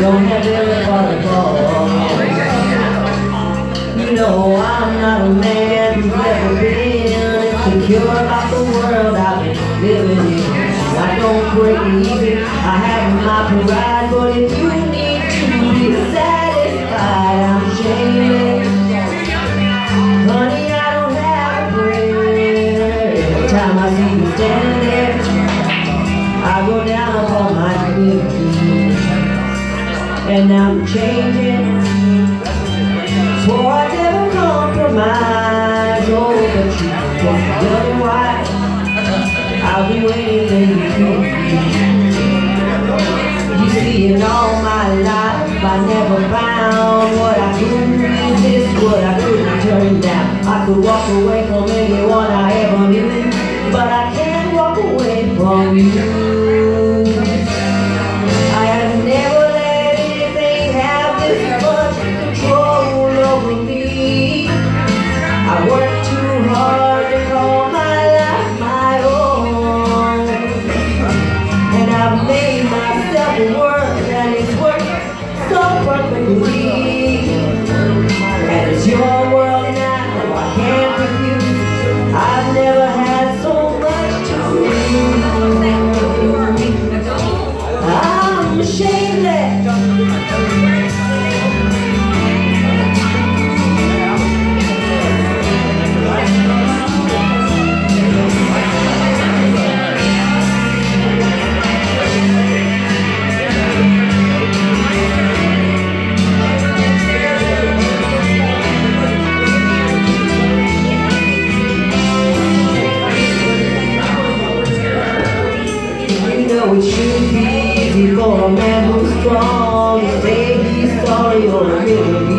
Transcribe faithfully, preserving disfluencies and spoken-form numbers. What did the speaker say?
don't have very far to go. You know I'm not a man who's ever been insecure about the world I've been living in. I don't break easy, I have my pride, but if you need to be satisfied, I'm shameless. Honey, I don't have a prayer. Every time I see you standing there, I go down upon my knees. And I'm changing, swore I'd never compromise. Oh, but you just black and white, I'll be waiting for you. You see, in all my life I never found what I couldn't resist, what I couldn't turn down. I could walk away from anyone I ever knew, but I can't walk away from you. I have never let anything have this much control over me. I worked too hard to call my life my own, and I've made myself work, and it's worked so perfectly. And it's your world now, I can't refuse. I've never had so much to lose. I'm shameless. It shouldn't be easy for a man who's strong to say he's sorry or really